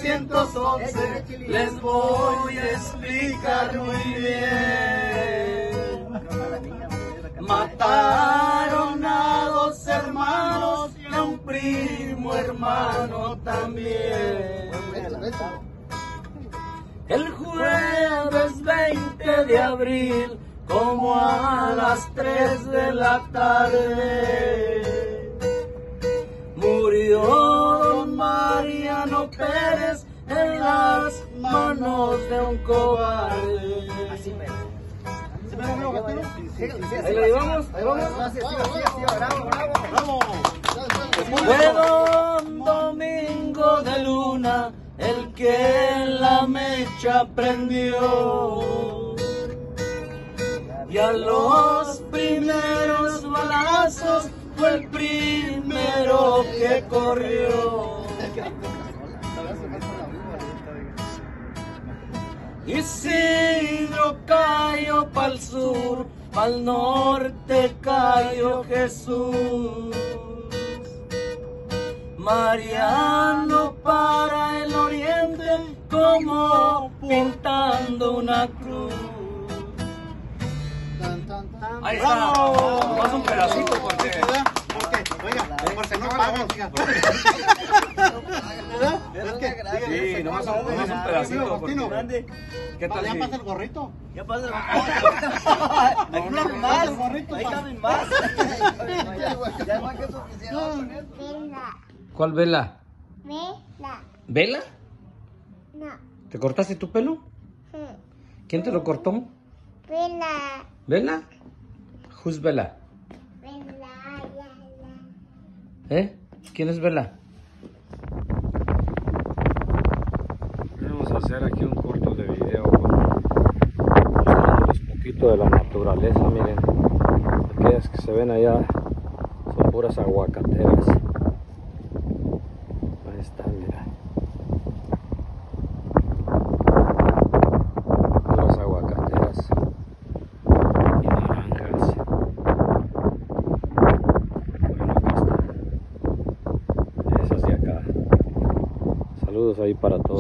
1911 les voy a explicar muy bien. Mataron a 2 hermanos y a un primo hermano también. El jueves 20 de abril, como a las 3 de la tarde, murió don Mariano Pérez en las manos de un cobarde. Así me. Ahí le vamos, ahí vamos. Bravo. Fue don Domingo de Luna el que la mecha prendió, y a los primeros balazos fue el primero que corrió. Isidro cayó pa'l sur, pa'l norte cayó Jesús. Mariano para el oriente como pintando una cruz. Ahí está, más un pedacito porque no pagan. Sí, nomás un pedacito porque... ¿Qué tal? ¿Ya pasa el gorrito? Ya pasa el gorrito. Ahí caben más. Ya más que suficiente. ¿Cuál vela? Vela. ¿Vela? No. ¿Te cortaste tu pelo? ¿Quién te lo cortó? Vela. ¿Vela? Who's Vela? Vela. ¿Quién es Vela? Vamos a hacer aquí un corto de video mostrándoles un poquito de la naturaleza. Miren, aquellas que se ven allá son puras aguacateras. Ahí están, mira. Puras aguacateras y naranjas. Bueno, acá están. Esas de acá. Saludos ahí para todos.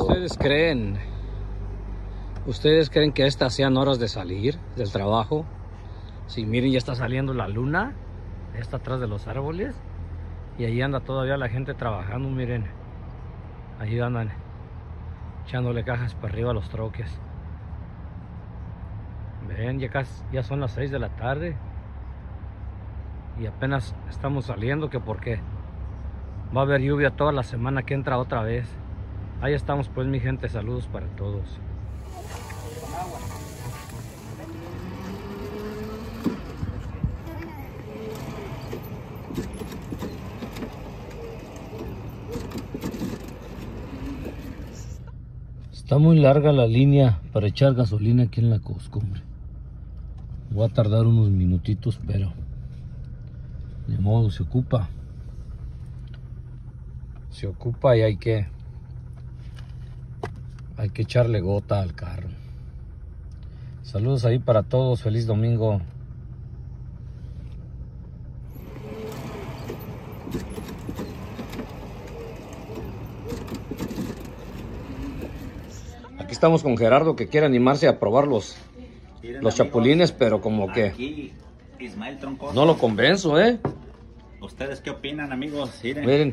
¿Ustedes creen que estas sean horas de salir del trabajo? Sí, miren, ya está saliendo la luna. Está atrás de los árboles. Y ahí anda todavía la gente trabajando, miren. Ahí andan echándole cajas para arriba a los troques. Ven, ya son las 6 de la tarde. Y apenas estamos saliendo, que porque va a haber lluvia toda la semana que entra otra vez. Ahí estamos pues, mi gente, saludos para todos. Está muy larga la línea para echar gasolina aquí en la costumbre. Voy a tardar unos minutitos, pero de modo se ocupa. Se ocupa y hay que echarle gota al carro. Saludos ahí para todos, feliz domingo. Aquí estamos con Gerardo, que quiere animarse a probar los chapulines, pero como que aquí, Ismael Troncoso. No lo convenzo, ¿Ustedes qué opinan, amigos? Miren.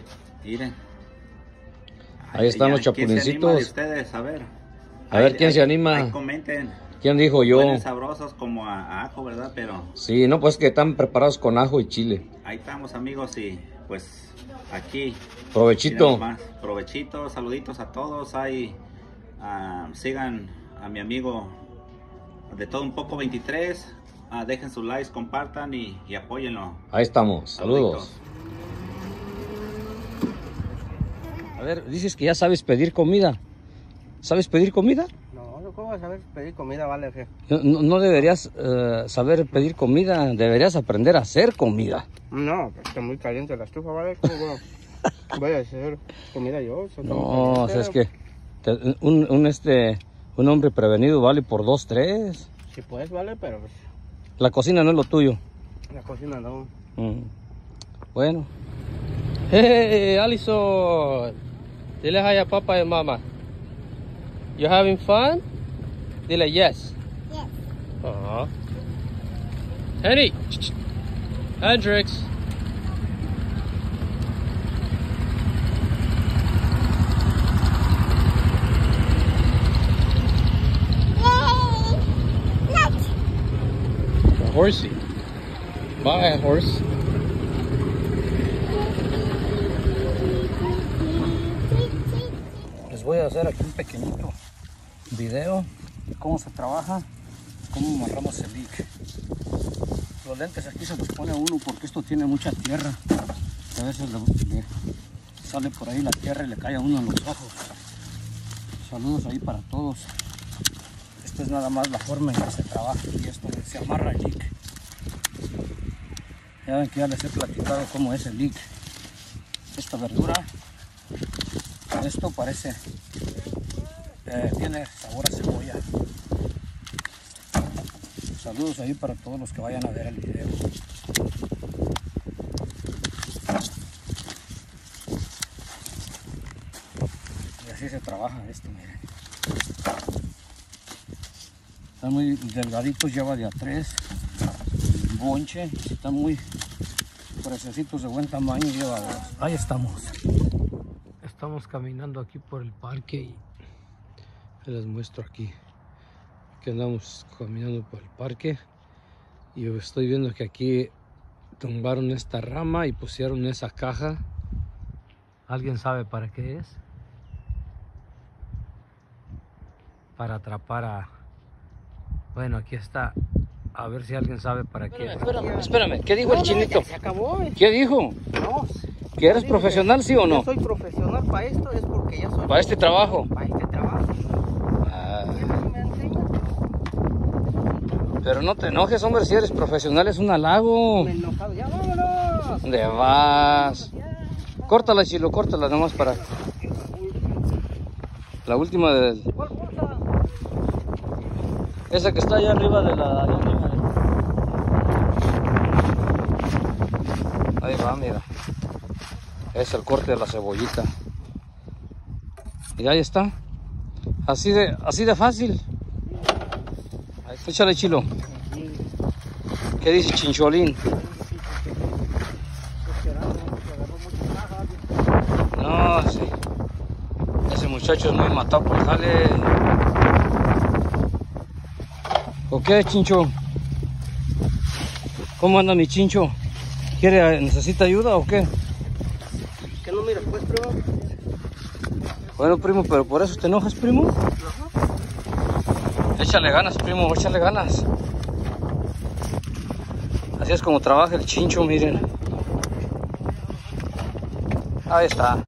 Ahí están los chapulincitos. Ustedes, a ver quién se anima. Comenten. ¿Quién dijo? Yo. Huelen sabrosos como a ajo, ¿verdad? Pero sí, no, pues que están preparados con ajo y chile. ahí estamos, amigos, y pues aquí. Provechito. Provechito, saluditos a todos. Ahí sigan a mi amigo de todo un poco 23. Dejen sus likes, compartan y apóyenlo. Ahí estamos, saludos. Saluditos. A ver, dices que ya sabes pedir comida. ¿Sabes pedir comida? No, ¿cómo vas a saber pedir comida, vale, jefe? No deberías saber pedir comida, deberías aprender a hacer comida. No, pues está muy caliente la estufa, ¿vale? ¿Cómo voy a hacer comida yo? No, o sea, es que un hombre prevenido vale por 2, 3. Sí, pues, vale, pero pues, La cocina no es lo tuyo. la cocina no. Bueno. Hey, Alison. Dile hi a papá y mamá. You having fun? Dile yes. Yes. Aw. Henny! Hendrix! Yay! Nut. A horsey. Bye, horse. Les voy a hacer aquí un pequeñito video de cómo se trabaja, cómo amarramos el leak. Los lentes aquí se los pone uno porque esto tiene mucha tierra. A veces le sale por ahí la tierra y le cae a uno en los ojos. Saludos ahí para todos. Esto es nada más la forma en que se trabaja y esto se amarra el leak. Ya ven que ya les he platicado cómo es el leak. Esta verdura, esto parece, tiene sabor a cebolla. Saludos ahí para todos los que vayan a ver el video. Y así se trabaja esto, miren. Están muy delgaditos, lleva de a 3. Bonche, si están muy preciositos de buen tamaño, lleva 2. Ahí estamos. Estamos caminando aquí por el parque y les muestro aquí. Que andamos caminando por el parque y estoy viendo que aquí tumbaron esta rama y pusieron esa caja. ¿Alguien sabe para qué es? Para atrapar a... Bueno, aquí está. A ver si alguien sabe para qué. Espérame. ¿Qué dijo el chinito? Se acabó. ¿Qué dijo? No. ¿Que eres profesional, sí o no? Yo soy profesional para esto, es porque ya soy... Para este trabajo. Para este trabajo. Ah, ¿Me enseñas? pero no te enojes, hombre, si eres profesional es un halago. Me he enojado. Ya vámonos. ¿Dónde vas? Córtala, Chilo, córtala nomás para... La última del... ¿Cuál bolsa? Esa que está allá arriba de la... Allá arriba. Ahí va, mira. Es el corte de la cebollita. Y ahí está. Así de fácil. Ahí, échale, Chilo. ¿Qué dice Chincholín? No, sí. Ese muchacho es muy matado por jale. ¿O qué, Chincho? ¿Cómo anda mi Chincho? ¿Necesita ayuda o qué? ¿Qué no miras, pues, primo? Bueno, primo, pero por eso te enojas, primo. Échale ganas, primo, échale ganas. Así es como trabaja el Chincho, miren. Ahí está.